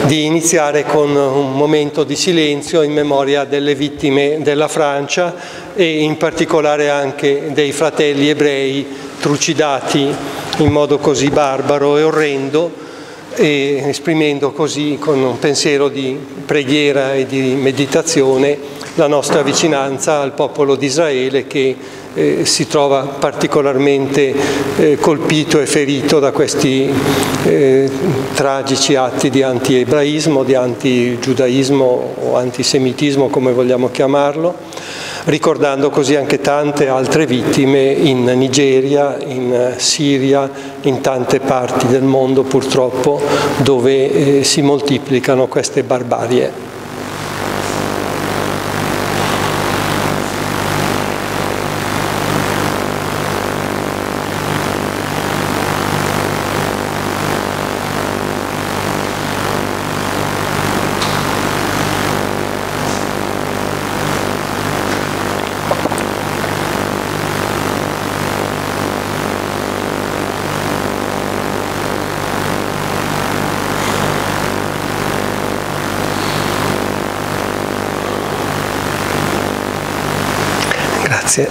di iniziare con un momento di silenzio in memoria delle vittime della Francia e in particolare anche dei fratelli ebrei trucidati in modo così barbaro e orrendo, e esprimendo così con un pensiero di preghiera e di meditazione la nostra vicinanza al popolo di Israele che si trova particolarmente colpito e ferito da questi tragici atti di anti-ebraismo, di anti-giudaismo o antisemitismo, come vogliamo chiamarlo, ricordando così anche tante altre vittime in Nigeria, in Siria, in tante parti del mondo purtroppo dove si moltiplicano queste barbarie. Grazie.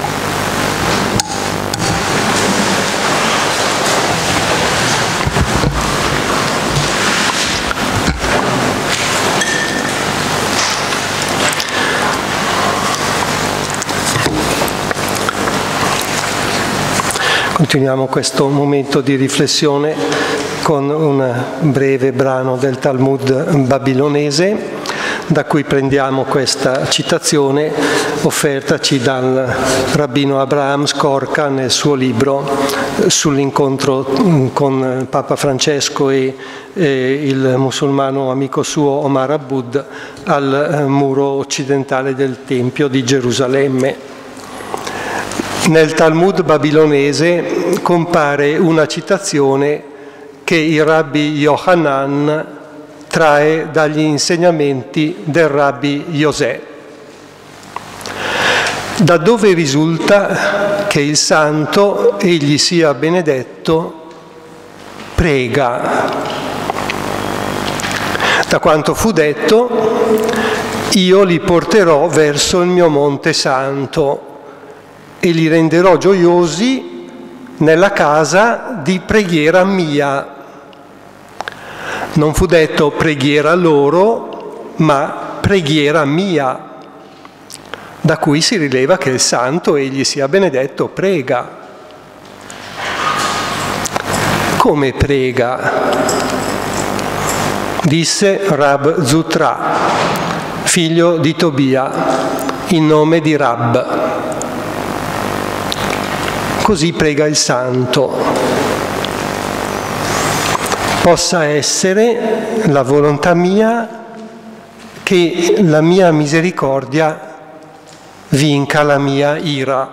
Continuiamo questo momento di riflessione con un breve brano del Talmud babilonese, da cui prendiamo questa citazione offertaci dal rabbino Abraham Skorka nel suo libro sull'incontro con Papa Francesco e il musulmano amico suo Omar Abud al muro occidentale del Tempio di Gerusalemme. Nel Talmud babilonese compare una citazione che il rabbi Yohanan trae dagli insegnamenti del rabbi Yosè, da dove risulta che il santo, egli sia benedetto, prega. Da quanto fu detto, io li porterò verso il mio monte santo e li renderò gioiosi nella casa di preghiera mia. Non fu detto preghiera loro, ma preghiera mia, da cui si rileva che il santo, egli sia benedetto, prega. Come prega? Disse Rab Zutra, figlio di Tobia, in nome di Rab. Così prega il santo. Possa essere la volontà mia che la mia misericordia vinca la mia ira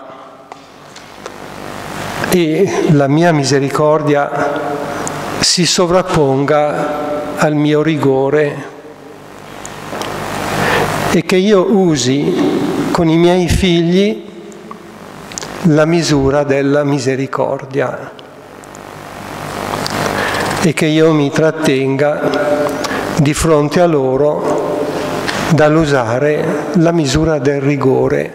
e la mia misericordia si sovrapponga al mio rigore e che io usi con i miei figli la misura della misericordia e che io mi trattenga di fronte a loro dall'usare la misura del rigore.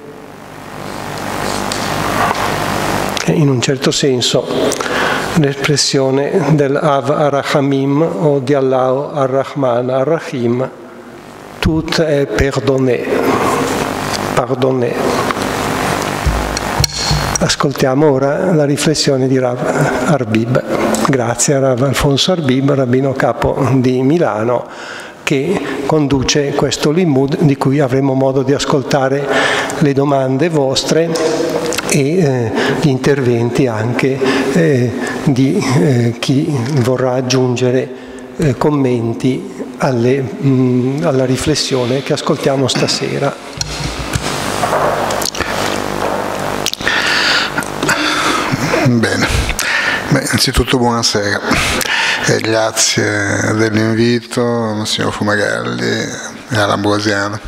E in un certo senso l'espressione del Av Arachamim o di Allah Ar-Rahman Ar-Rahim, tout est pardonné. Ascoltiamo ora la riflessione di Rav Arbib. Grazie a Rav Alfonso Arbib, rabbino capo di Milano, che conduce questo Limud di cui avremo modo di ascoltare le domande vostre e gli interventi anche di chi vorrà aggiungere commenti alla riflessione che ascoltiamo stasera. Bene, innanzitutto buonasera e grazie dell'invito, signor Fumagalli e all'Ambrosiana.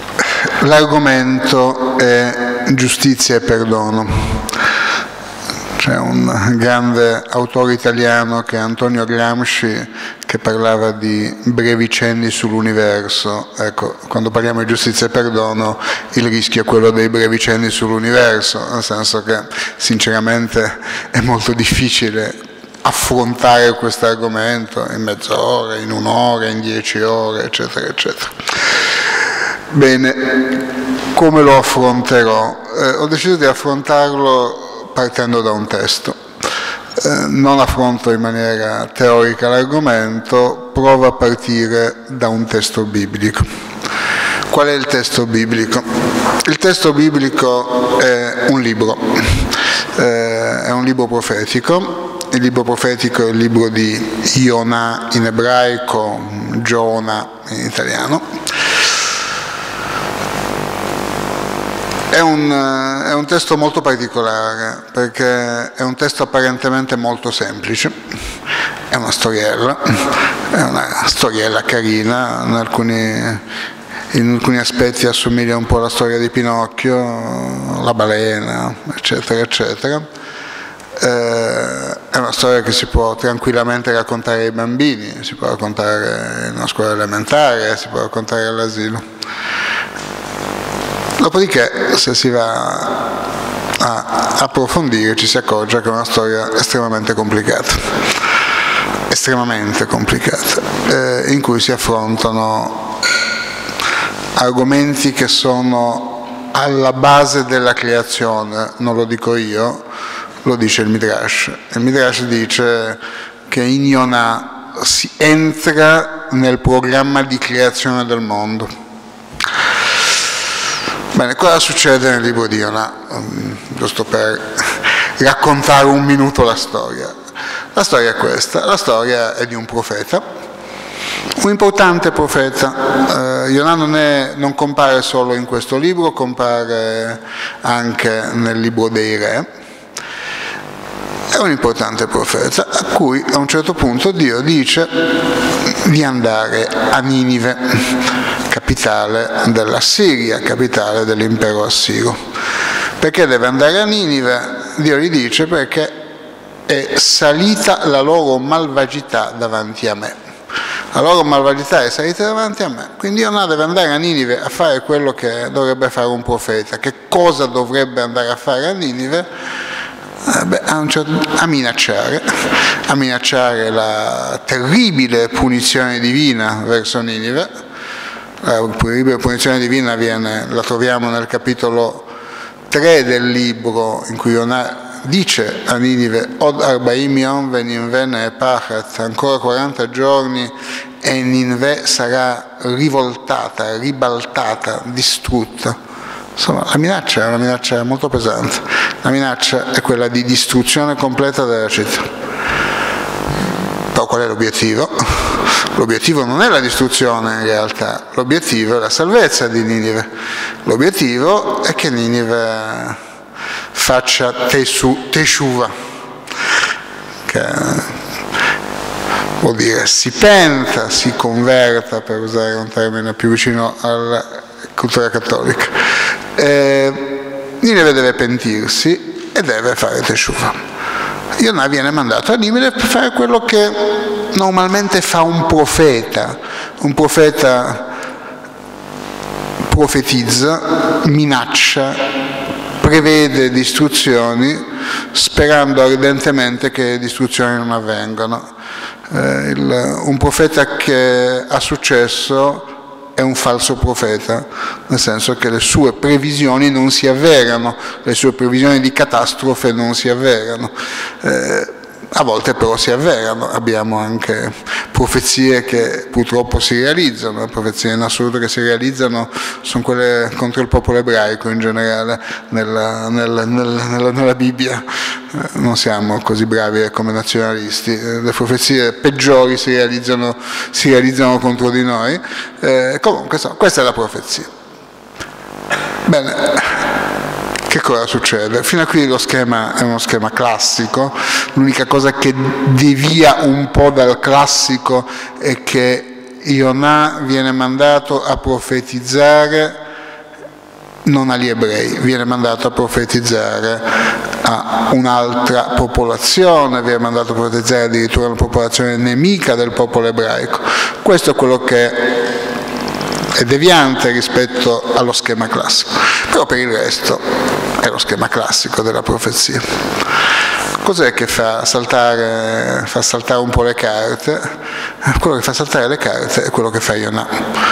L'argomento è giustizia e perdono. C'è un grande autore italiano che è Antonio Gramsci, che parlava di brevi cenni sull'universo. Ecco, quando parliamo di giustizia e perdono, il rischio è quello dei brevi cenni sull'universo, nel senso che sinceramente è molto difficile affrontare questo argomento in mezz'ora, in un'ora, in 10 ore, eccetera, eccetera. Bene, come lo affronterò? Ho deciso di affrontarlo partendo da un testo. Non affronto in maniera teorica l'argomento, provo a partire da un testo biblico. Qual è il testo biblico? Il testo biblico è un libro profetico. Il libro profetico è il libro di Ionà in ebraico, Giona in italiano. È un testo molto particolare perché è un testo apparentemente molto semplice, è una storiella carina, in alcuni aspetti assomiglia un po' alla storia di Pinocchio, la balena, eccetera, eccetera. È una storia che si può tranquillamente raccontare ai bambini, si può raccontare in una scuola elementare, si può raccontare all'asilo. Dopodiché, se si va a approfondire, ci si accorge che è una storia estremamente complicata, in cui si affrontano argomenti che sono alla base della creazione. Non lo dico io, lo dice il Midrash. Il Midrash dice che in Ionà si entra nel programma di creazione del mondo. Bene, cosa succede nel libro di Ionà? Giusto per raccontare un minuto la storia. La storia è questa, la storia è di un profeta, un importante profeta. Ionà non compare solo in questo libro, compare anche nel libro dei re. È un importante profeta a cui a un certo punto Dio dice di andare a Ninive, capitale della Siria, capitale dell'impero assiro. Perché deve andare a Ninive? Dio gli dice perché è salita la loro malvagità davanti a me. La loro malvagità è salita davanti a me. Quindi Ionà deve andare a Ninive a fare quello che dovrebbe fare un profeta. Che cosa dovrebbe andare a fare a Ninive? A minacciare la terribile punizione divina verso Ninive. La terribile punizione divina la troviamo nel capitolo 3 del libro, in cui Ionà dice a Ninive: Od arbaim yom veninve e pachat, ancora 40 giorni e Ninive sarà rivoltata, ribaltata, distrutta. Insomma, la minaccia è una minaccia molto pesante. La minaccia è quella di distruzione completa della città. Però qual è l'obiettivo? L'obiettivo non è la distruzione in realtà, l'obiettivo è la salvezza di Ninive. L'obiettivo è che Ninive faccia teshuva, che vuol dire si penta, si converta, per usare un termine più vicino alla cultura cattolica. Ninive deve pentirsi e deve fare teshuva. Ionà viene mandato a Ninive per fare quello che normalmente fa un profeta. Un profeta profetizza, minaccia, prevede distruzioni, sperando ardentemente che le distruzioni non avvengano. Un profeta che ha successo è un falso profeta, nel senso che le sue previsioni non si avverano, le sue previsioni di catastrofe non si avverano. A volte però si avverano, abbiamo anche profezie che purtroppo si realizzano, le profezie in assoluto che si realizzano sono quelle contro il popolo ebraico in generale nella Bibbia. Non siamo così bravi come nazionalisti, le profezie peggiori si realizzano contro di noi. Comunque questa è la profezia. Bene. Che cosa succede? Fino a qui lo schema è uno schema classico, l'unica cosa che devia un po' dal classico è che Ionà viene mandato a profetizzare non agli ebrei, viene mandato a profetizzare a un'altra popolazione, viene mandato a profetizzare addirittura una popolazione nemica del popolo ebraico. Questo è quello che è deviante rispetto allo schema classico, però per il resto è lo schema classico della profezia. Cos'è che fa saltare un po' le carte? Quello che fa saltare le carte è quello che fa Ionà.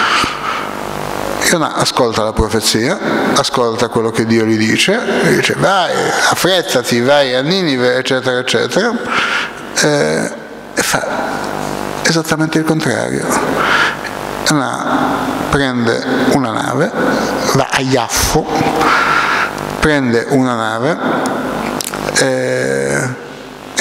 Ionà ascolta la profezia, ascolta quello che Dio gli dice vai, affrettati, vai a Ninive, eccetera, eccetera, e fa esattamente il contrario. Ionà prende una nave, va a Iaffo, prende una nave e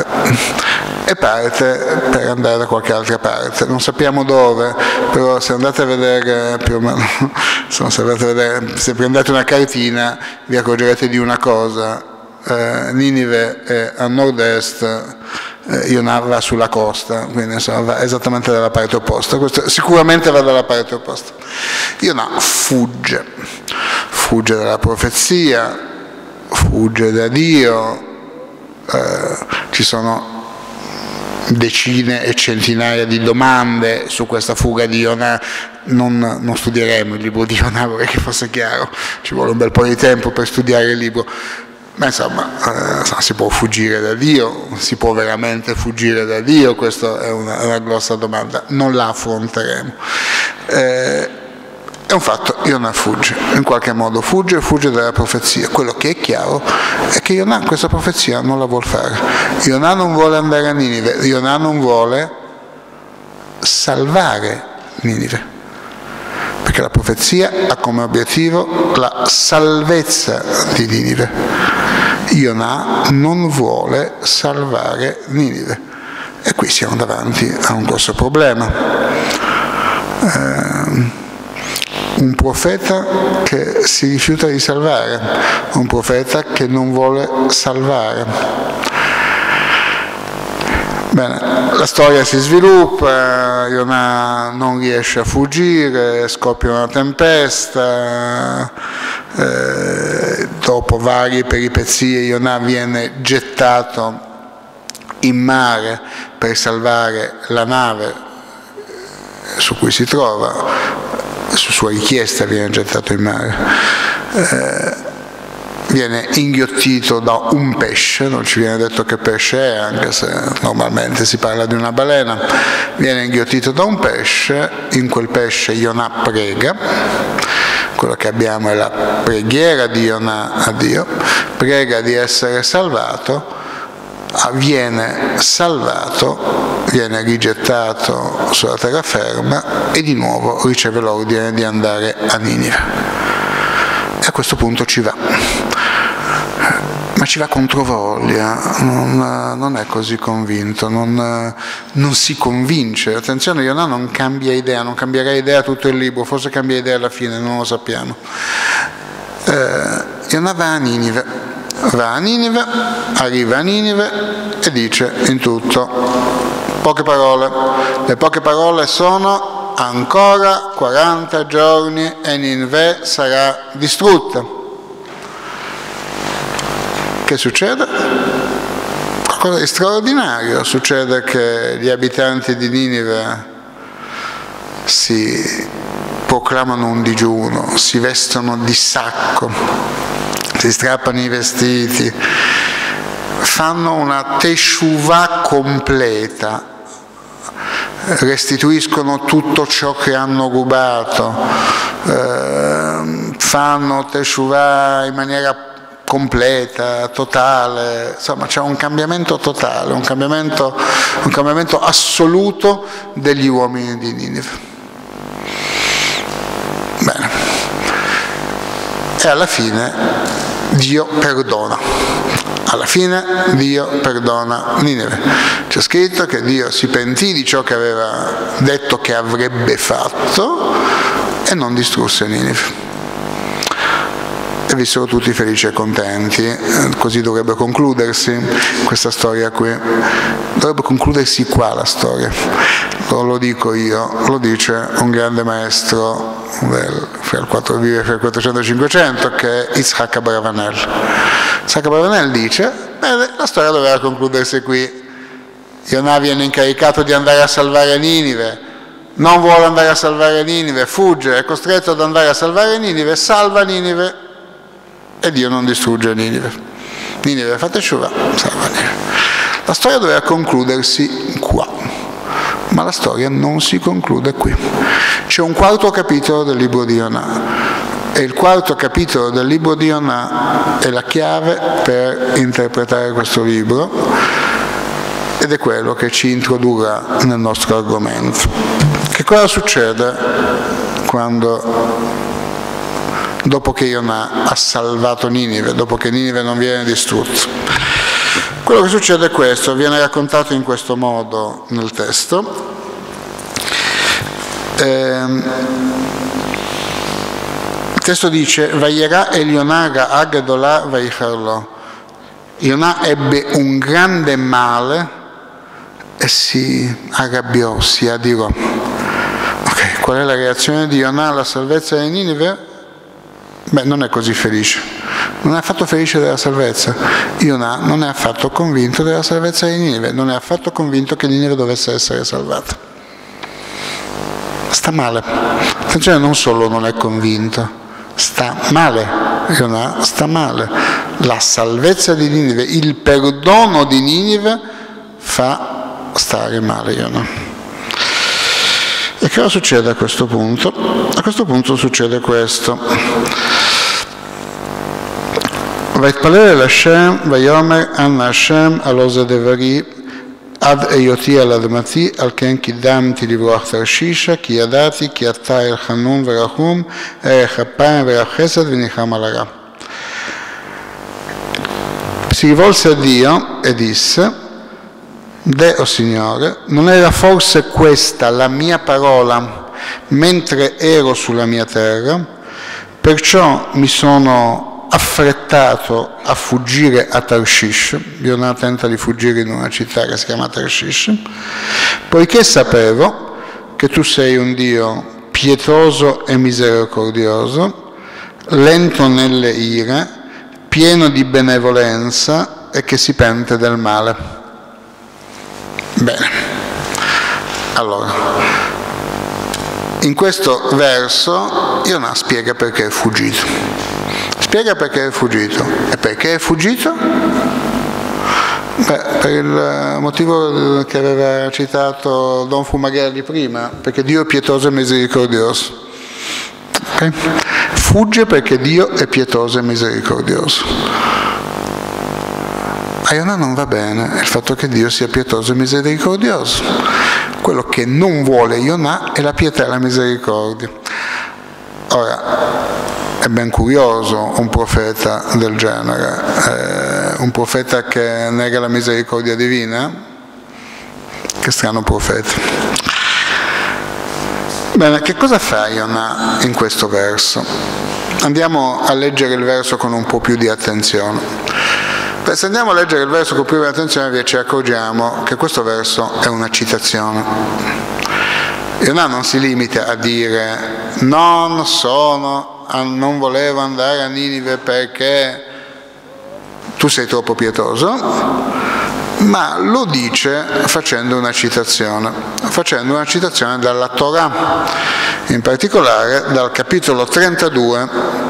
parte per andare da qualche altra parte, non sappiamo dove, però se andate a vedere più o meno, se prendete una cartina vi accorgerete di una cosa: Ninive è a nord-est, Ionà va sulla costa, quindi insomma va esattamente dalla parte opposta. Questo sicuramente va dalla parte opposta. Ionà fugge dalla profezia, fugge da Dio. Ci sono decine e centinaia di domande su questa fuga di Ionà. Non studieremo il libro di Ionà, vorrei che fosse chiaro, ci vuole un bel po' di tempo per studiare il libro, ma insomma si può fuggire da Dio? Si può veramente fuggire da Dio? Questa è una grossa domanda, non la affronteremo. È un fatto, Ionà fugge, in qualche modo fugge dalla profezia. Quello che è chiaro è che Ionà questa profezia non la vuole fare. Ionà non vuole andare a Ninive, Ionà non vuole salvare Ninive, perché la profezia ha come obiettivo la salvezza di Ninive. Ionà non vuole salvare Ninive, e qui siamo davanti a un grosso problema. Un profeta che si rifiuta di salvare, un profeta che non vuole salvare. Bene, la storia si sviluppa, Ionà non riesce a fuggire, scoppia una tempesta, dopo varie peripezie Ionà viene gettato in mare per salvare la nave su cui si trova. Su sua richiesta viene gettato in mare, viene inghiottito da un pesce, non ci viene detto che pesce è, anche se normalmente si parla di una balena. Viene inghiottito da un pesce, in quel pesce Ionà prega, quello che abbiamo è la preghiera di Ionà a Dio, prega di essere salvato, viene salvato, viene rigettato sulla terraferma e di nuovo riceve l'ordine di andare a Ninive. E a questo punto ci va, ma ci va controvoglia, non è così convinto, non si convince. Attenzione, Ionà non cambia idea, non cambierà idea tutto il libro, forse cambia idea alla fine, non lo sappiamo. Ionà va a Ninive, arriva a Ninive e dice in tutto poche parole. Le poche parole sono: ancora 40 giorni e Ninive sarà distrutta. Che succede? Qualcosa di straordinario. Succede che gli abitanti di Ninive si proclamano un digiuno, si vestono di sacco, si strappano i vestiti, fanno una teshuvah completa, restituiscono tutto ciò che hanno rubato, fanno teshuvah in maniera completa, totale, insomma c'è un cambiamento totale, un cambiamento assoluto degli uomini di Ninive. Bene. E alla fine Dio perdona. Alla fine Dio perdona Ninive. C'è scritto che Dio si pentì di ciò che aveva detto che avrebbe fatto e non distrusse Ninive. E vissero tutti felici e contenti. Così dovrebbe concludersi questa storia qui. Dovrebbe concludersi qua la storia. punto lo dico io, lo dice un grande maestro fra il 400 e il 500, che è Yitzhak Abravanel. Yitzhak Abravanel dice, la storia doveva concludersi qui. Yonah viene incaricato di andare a salvare Ninive, non vuole andare a salvare Ninive, fugge, è costretto ad andare a salvare Ninive, salva Ninive e Dio non distrugge Ninive. Ninive, fate sciura, salva Ninive. La storia doveva concludersi qua, ma la storia non si conclude qui. C'è un quarto capitolo del libro di Yonah e il quarto capitolo del libro di Yonah è la chiave per interpretare questo libro ed è quello che ci introdurrà nel nostro argomento. Che cosa succede quando, dopo che Yonah ha salvato Ninive, dopo che Ninive non viene distrutto? Quello che succede è questo, viene raccontato in questo modo nel testo. Il testo dice: Vayera el Yonah ra'a gedolah vaicharlo. Yonah ebbe un grande male e si arrabbiò, si adirò. Ok, qual è la reazione di Yonah alla salvezza di Ninive? Beh, non è così felice. Non è affatto felice della salvezza. Yonah non è affatto convinto della salvezza di Ninive, non è affatto convinto che Ninive dovesse essere salvata. Sta male. Attenzione, non solo non è convinto, sta male. Yonah sta male. La salvezza di Ninive, il perdono di Ninive fa stare male Yonah. E che cosa succede a questo punto? A questo punto succede questo. Vaitpalel Hashem vayomer anna Hashem aloze devari ad eyoti al admati al ken kidamti livroach tarshisha ki yadati ki atta el chanun verachum erech apayim verach chesed v'nicham alara. Si rivolse a Dio e disse: o Signore, non era forse questa la mia parola mentre ero sulla mia terra? Perciò mi sono affrettato a fuggire a Tarshish. Yonah tenta di fuggire in una città che si chiama Tarshish, poiché sapevo che tu sei un Dio pietoso e misericordioso, lento nelle ire, pieno di benevolenza e che si pente del male. Bene, allora, in questo verso Yonah spiega perché è fuggito. Spiega perché è fuggito. E perché è fuggito? Beh, per il motivo che aveva citato Don Fumagalli prima, perché Dio è pietoso e misericordioso. Okay? Fugge perché Dio è pietoso e misericordioso. A Yonah non va bene il fatto che Dio sia pietoso e misericordioso. Quello che non vuole Yonah è la pietà e la misericordia. Ora, è ben curioso un profeta del genere, un profeta che nega la misericordia divina. Che strano profeta. Bene, che cosa fa Yonah in questo verso? Andiamo a leggere il verso con un po' più di attenzione. Se andiamo a leggere il verso con più di attenzione ci accorgiamo che questo verso è una citazione. Yonah non si limita a dire non volevo andare a Ninive perché tu sei troppo pietoso, ma lo dice facendo una citazione dalla Torah, in particolare dal capitolo 32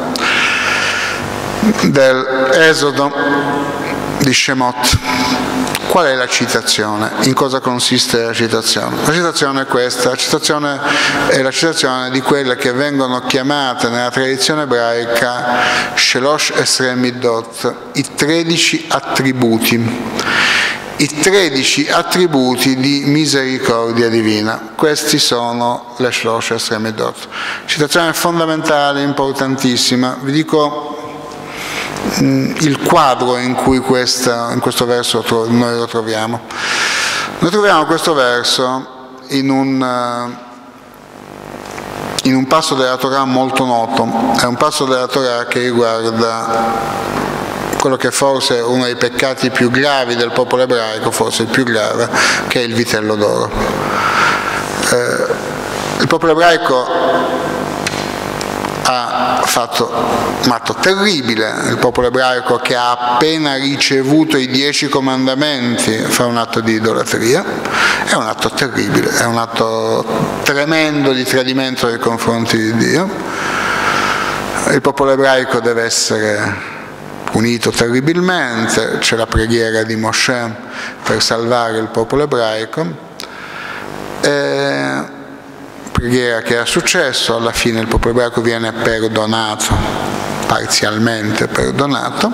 dell'Esodo di Shemot. Qual è la citazione? In cosa consiste la citazione? La citazione è questa, la citazione è la citazione di quelle che vengono chiamate nella tradizione ebraica Shelosh Esrei Midot, i 13 attributi. I 13 attributi di misericordia divina. Questi sono le Shlosh Esrei Midot. Citazione fondamentale, importantissima. Vi dico il quadro in cui in questo verso noi lo troviamo. Noi troviamo questo verso in un passo della Torah molto noto. È un passo della Torah che riguarda quello che forse è uno dei peccati più gravi del popolo ebraico, forse il più grave, che è il vitello d'oro. il popolo ebraico ha fatto un atto terribile, il popolo ebraico che ha appena ricevuto i 10 comandamenti fa un atto di idolatria, è un atto terribile, è un atto tremendo di tradimento nei confronti di Dio. Il popolo ebraico deve essere punito terribilmente, c'è la preghiera di Mosè per salvare il popolo ebraico, preghiera che è successo, alla fine il popolo ebraico viene perdonato, parzialmente perdonato,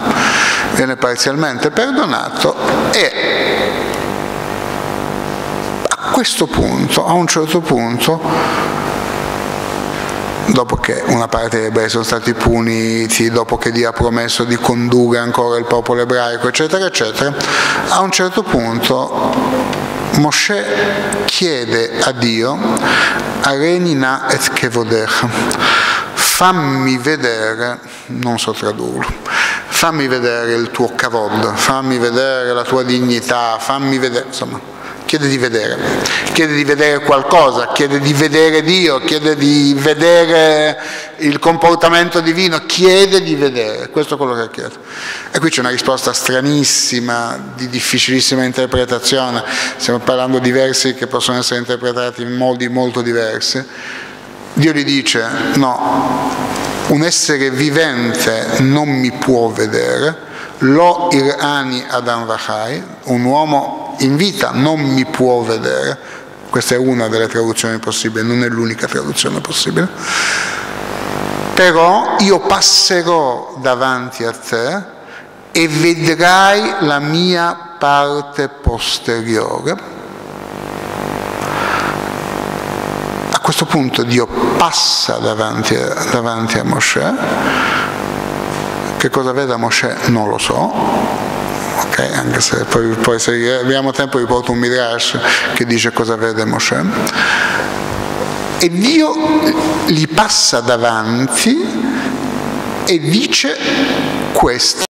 e a questo punto, a un certo punto, dopo che una parte degli ebrei sono stati puniti, dopo che Dio ha promesso di condurre ancora il popolo ebraico, eccetera, eccetera, a un certo punto Mosè chiede a Dio, Areni na et kevodecha, fammi vedere, non so tradurlo, fammi vedere il tuo kavod, fammi vedere la tua dignità, fammi vedere, insomma, chiede di vedere qualcosa, chiede di vedere Dio, chiede di vedere il comportamento divino, chiede di vedere, questo è quello che chiede. E qui c'è una risposta stranissima, di difficilissima interpretazione, stiamo parlando di versi che possono essere interpretati in modi molto diversi. Dio gli dice, no, un essere vivente non mi può vedere, lo irani adam vachai, un uomo in vita non mi può vedere, questa è una delle traduzioni possibili, non è l'unica traduzione possibile, però io passerò davanti a te e vedrai la mia parte posteriore. A questo punto Dio passa davanti a Mosè. Che cosa vede Mosè non lo so, okay? Anche se poi se abbiamo tempo riporto un Midrash che dice cosa vede Mosè, e Dio gli passa davanti e dice questo.